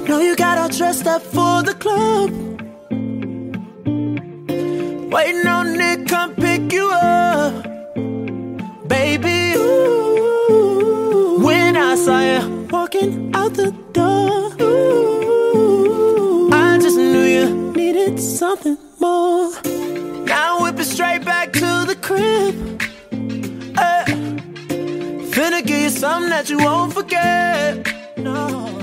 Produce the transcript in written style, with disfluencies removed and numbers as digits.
Know you got all dressed up for the club, waiting on Nick come pick you up. Baby, ooh, when I saw you walking out the door, ooh, I just knew you needed something more. Now I'm whipping straight back to the crib, finna give you something that you won't forget. No.